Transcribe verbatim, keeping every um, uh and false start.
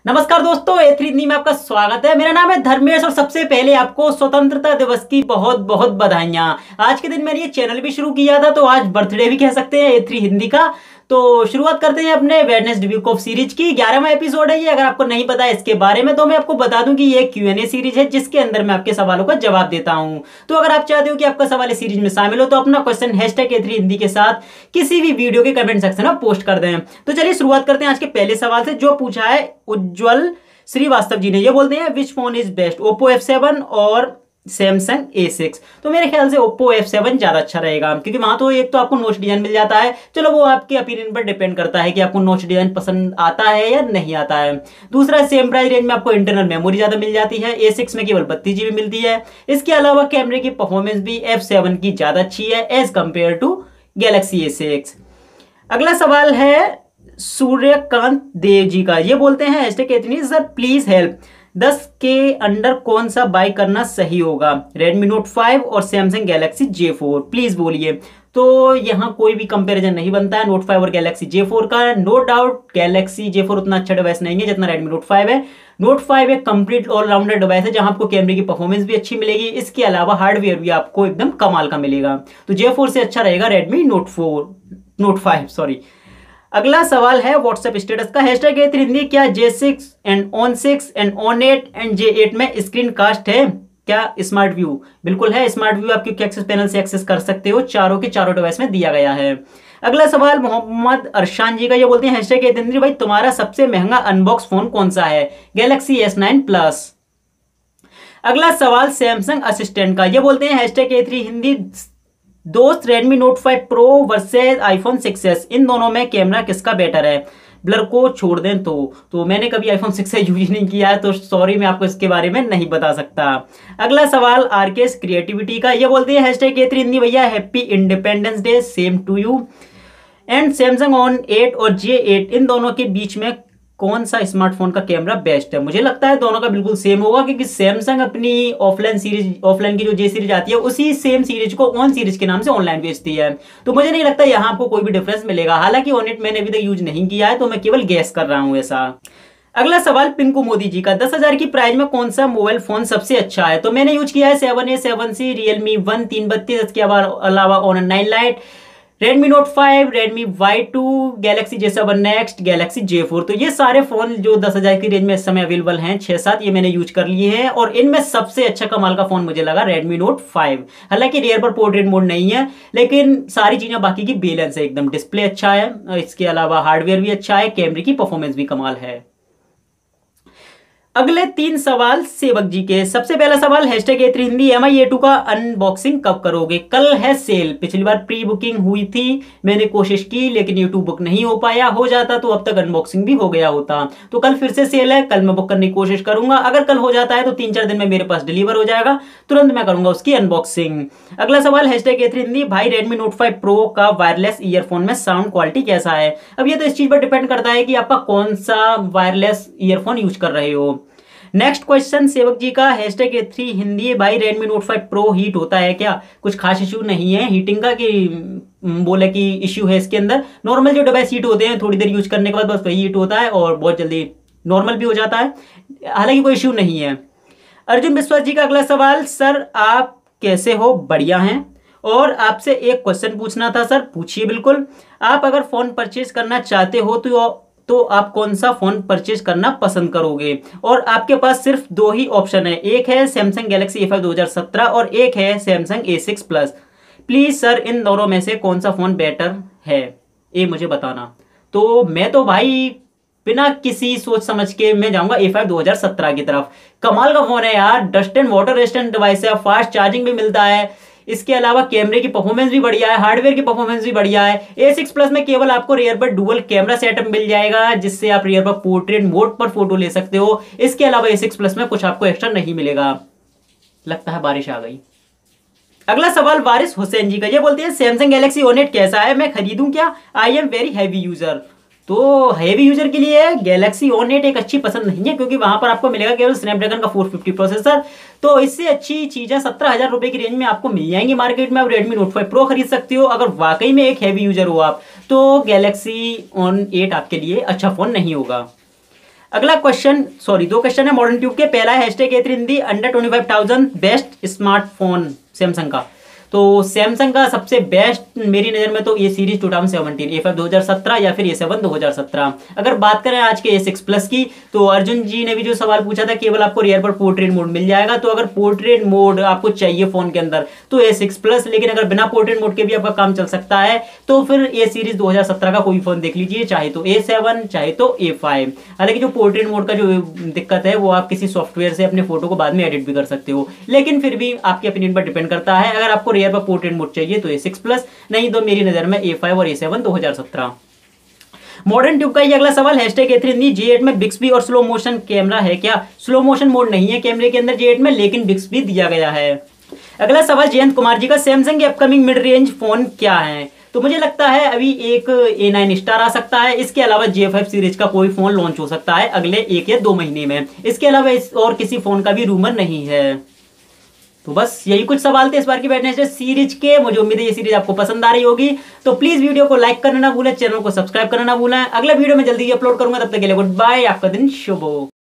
नमस्कार दोस्तों, ए थ्री हिंदी में आपका स्वागत है। मेरा नाम है धर्मेश और सबसे पहले आपको स्वतंत्रता दिवस की बहुत बहुत बधाइयाँ। आज के दिन मैंने ये चैनल भी शुरू किया था, तो आज बर्थडे भी कह सकते हैं ए थ्री हिंदी का। तो शुरुआत करते हैं अपने वेडनेसडे वीक ऑफ सीरीज की। ग्यारहवां एपिसोड है ये। अगर आपको नहीं पता है इसके बारे में तो मैं आपको बता दूं कि ये क्यू एन ए सीरीज है जिसके अंदर मैं आपके सवालों का जवाब देता हूं। तो अगर आप चाहते हो कि आपका सवाल इस सीरीज में शामिल हो तो अपना question hashtag A three Hindi के साथ किसी भी वीडियो के कमेंट सेक्शन में पोस्ट कर दें। तो चलिए शुरुआत करते हैं आज के पहले सवाल से, जो पूछा है उज्जवल श्रीवास्तव जी ने। ये बोलते हैं which phone is best, Oppo F seven और सैमसंग ए सिक्स। तो मेरे ख्याल से ओप्पो एफ सेवन ज्यादा अच्छा रहेगा, क्योंकि वहां तो एक तो आपको नोच डिजाइन मिल जाता है। चलो वो आपके ओपिनियन पर डिपेंड करता है कि आपको नोच डिजाइन पसंद आता है या नहीं आता है। दूसरा, सेम प्राइस रेंज में आपको इंटरनल मेमोरी ज्यादा मिल जाती है। ए सिक्स में केवल बत्तीस जीबी मिलती है। इसके अलावा कैमरे की परफॉर्मेंस भी एफ सेवन की ज्यादा अच्छी है as compare to Galaxy A six. अगला सवाल है सूर्यकांत देव जी का। ये बोलते हैं हैशटैग इतनी सर प्लीज हेल्प, दस के अंडर कौन सा बाय करना सही होगा, रेडमी नोट फाइव और Samsung Galaxy J four, please बोलिए। तो यहाँ कोई भी कंपैरिजन नहीं बनता है नोट फाइव और गैलेक्सी जे फोर का। No doubt Galaxy J four उतना अच्छा डिवाइस नहीं है जितना रेडमी नोट फाइव है। नोट फाइव एक कंप्लीट ऑलराउंडर डिवाइस है जहां आपको कैमरे की परफॉर्मेंस भी अच्छी मिलेगी, इसके अलावा हार्डवेयर भी आपको एकदम कमाल का मिलेगा। तो जे फोर से अच्छा रहेगा Redmi Note four Note five sorry. अगला सवाल है व्हाट्सएप स्टेटस का। हैशटैग ए थ्री हिंदी, क्या J six and On six and On eight and J eight में स्क्रीन कास्ट है क्या स्मार्ट व्यू? बिल्कुल है, स्मार्ट व्यू आप क्विक एक्सेस पैनल से एक्सेस कर सकते हो। चारों के चारों डिवाइस में दिया गया है। अगला सवाल मोहम्मद अरशान जी का। ये बोलते हैं हैशटैग ए थ्री हिंदी, भाई तुम्हारा सबसे महंगा अनबॉक्स फोन कौन सा है, गैलेक्सी एस नाइन प्लस। अगला सवाल सैमसंग असिस्टेंट का। ये बोलते हैं हैशटैग ए थ्री हिंदी, दोस्त Redmi Note five Pro versus iPhone six S, इन दोनों में कैमरा किसका बेटर है? ब्लर को छोड़ दें तो तो मैंने कभी आईफोन सिक्स एस यूज नहीं किया है, तो सॉरी मैं आपको इसके बारे में नहीं बता सकता। अगला सवाल आरकेएस क्रिएटिविटी का। ये बोलते हैं हैशटैग ए थ्री हिंदी, भैया happy independence day, same to you. And Samsung On eight और जे एट, इन दोनों के बीच में कौन सा स्मार्टफोन का कैमरा बेस्ट है? मुझे लगता है दोनों का बिल्कुल सेम होगा, क्योंकि सैमसंग अपनी ऑफलाइन सीरीज ऑफलाइन की जो जे सीरीज आती है उसी सेम सीरीज को ऑन सीरीज के नाम से ऑनलाइन बेचती है। तो मुझे नहीं लगता यहाँ आपको कोई भी डिफरेंस मिलेगा। हालांकि ऑन इट मैंने अभी तक यूज नहीं किया है, तो मैं केवल गैस कर रहा हूँ ऐसा। अगला सवाल पिंकू मोदी जी का। दस हजार की प्राइस में कौन सा मोबाइल फोन सबसे अच्छा है? तो मैंने यूज किया है seven A seven C, Realme one तीन बत्तीस, इसके अलावा Honor nine lite, Redmi Note five, Redmi Y two, Galaxy J seven next, Galaxy J four. तो ये सारे फोन जो दस हजार की रेंज में इस समय अवेलेबल हैं, छह सात, ये मैंने यूज कर लिए हैं। और इनमें सबसे अच्छा कमाल का फोन मुझे लगा रेडमी नोट फाइव। हालांकि रियर पर पोर्ट्रेट मोड नहीं है, लेकिन सारी चीजें बाकी की बैलेंस है एकदम। डिस्प्ले अच्छा है, इसके अलावा हार्डवेयर भी अच्छा है, कैमरे की परफॉर्मेंस भी कमाल है। अगले तीन सवाल सेवक जी के। सबसे पहला सवाल hashtag A three Hindi, M I A two का अनबॉक्सिंग कब करोगे? कल है सेल, पिछली बार प्री बुकिंग हुई थी, मैंने कोशिश की लेकिन ये टू बुक नहीं हो पाया। हो जाता तो अब तक अनबॉक्सिंग भी हो गया होता। तो कल फिर से सेल है, कल मैं बुक करने की कोशिश करूंगा। अगर कल हो जाता है तो तीन चार दिन में मेरे पास डिलीवर हो जाएगा, तुरंत मैं करूंगा उसकी अनबॉक्सिंग। अगला सवाल हैशटैग ए थ्री हिंदी, भाई रेडमी नोट फाइव प्रो का वायरलेस ईयरफोन में साउंड क्वालिटी कैसा है? अब ये तो इस चीज पर डिपेंड करता है कि आपका कौन सा वायरलेस ईयरफोन यूज कर रहे हो। नेक्स्ट क्वेश्चन सेवक जी का, हैशटैग ए थ्री हिंदी, भाई Redmi Note five Pro heat होता है क्या? कुछ खास इशू नहीं है हीटिंग का, कि बोले कि इश्यू है इसके अंदर। नॉर्मल जो डिवाइस हीट होते हैं थोड़ी देर यूज करने के बाद बस वही हीट होता है और बहुत जल्दी नॉर्मल भी हो जाता है, हालांकि कोई इश्यू नहीं है। अर्जुन विश्वास जी का अगला सवाल, सर आप कैसे हो? बढ़िया हैं। और आपसे एक क्वेश्चन पूछना था सर। पूछिए बिल्कुल। आप अगर फोन परचेज करना चाहते हो तो तो आप कौन सा फोन परचेज करना पसंद करोगे? और आपके पास सिर्फ दो ही ऑप्शन है, एक है सैमसंग गैलेक्सी ए फाइव दो हजार सत्रह और एक है Samsung A six plus. Please sir इन दोनों में से कौन सा फोन बेटर है, ये मुझे बताना। तो मैं तो भाई बिना किसी सोच समझ के मैं जाऊंगा ए फाइव दो हजार सत्रह की तरफ। कमाल का फोन है यार, dust and water resistant device है, फास्ट चार्जिंग भी मिलता है, इसके अलावा कैमरे की परफॉर्मेंस भी बढ़िया है, हार्डवेयर की परफॉर्मेंस भी बढ़िया है। ए सिक्स प्लस में केवल आपको रियर पर डुअल कैमरा सेटअप मिल जाएगा, जिससे आप रियर पर पोर्ट्रेट मोड पर फोटो ले सकते हो। इसके अलावा ए सिक्स प्लस में कुछ आपको एक्स्ट्रा नहीं मिलेगा। लगता है बारिश आ गई। अगला सवाल वारिस हुसैन जी का। ये बोलते हैं सैमसंग गैलेक्सी ओ नेट कैसा है, मैं खरीदूं क्या? I am very heavy user. तो हैवी यूजर के लिए गैलेक्सी ओ नेट एक अच्छी पसंद नहीं है, क्योंकि वहां पर आपको मिलेगा केवल स्नैपड्रैगन का फोर फिफ्टी प्रोसेसर। तो इससे अच्छी चीजें सत्रह हजार रुपए की रेंज में आपको मिल जाएंगी मार्केट में। आप रेडमी नोट फाइव प्रो खरीद सकते हो। अगर वाकई में एक हैवी यूजर हो आप, तो गैलेक्सी ऑन एट आपके लिए अच्छा फोन नहीं होगा। अगला क्वेश्चन, सॉरी दो क्वेश्चन है मॉडर्न ट्यूब के। पहला है hashtag A three Hindi under twenty five thousand best smartphone Samsung का। तो सैमसंग का सबसे बेस्ट मेरी नज़र में तो ये series two thousand seventeen, A five दो हज़ार सत्रह या फिर ए सेवन दो हज़ार सत्रह। अगर बात करें आज के ए सिक्स प्लस की, तो अर्जुन जी ने भी जो सवाल पूछा था केवल आपको रियर पर पोर्ट्रेट मोड मिल जाएगा, तो अगर पोर्ट्रेट मोड आपको चाहिए फोन के अंदर तो ए सिक्स प्लस, लेकिन अगर बिना पोर्ट्रेट मोड के भी आपका काम चल सकता है तो फिर ए सीरीज दो हज़ार सत्रह का कोई फोन देख लीजिए, चाहे तो ए सेवन चाहे तो ए फाइव। हालांकि जो पोर्ट्रेट मोड का जो दिक्कत है वो आप किसी सॉफ्टवेयर से अपने फोटो को बाद में एडिट भी कर सकते हो, लेकिन फिर भी आपके ओपिनियन पर डिपेंड करता है। अगर आपको रियर पर पोर्ट्रेट मोड चाहिए तो ए सिक्स प्लस, नहीं तो मेरी नजर में ए फाइव और ए सेवन दो हज़ार सत्रह। मॉडर्न ट्यूब का ये अगला सवाल hashtag A three Hindi G eight में बिक्सबी और स्लो मोशन कैमरा है क्या? स्लो मोशन मोड नहीं है कैमरे के अंदर जी एट में, लेकिन बिक्सबी दिया गया है। अगला सवाल जयंत कुमार जी का, सैमसंग के अपकमिंग मिड रेंज फोन क्या है? तो मुझे लगता है अभी एक ए नाइन स्टार आ सकता है, इसके अलावा जे फाइव सीरीज का कोई फोन लॉन्च हो सकता है अगले एक या दो महीने में, इसके अलावा इस और किसी फोन का भी रूमर नहीं है। तो बस यही कुछ सवाल थे इस बार की वेडनेसडे सीरीज के। मुझे उम्मीद है ये सीरीज आपको पसंद आ रही होगी, तो प्लीज वीडियो को लाइक करना ना भूलें, चैनल को सब्सक्राइब करना ना भूलें। अगले वीडियो में जल्दी अपलोड करूंगा, तब तक के लिए गुड बाय, आपका दिन शुभ हो।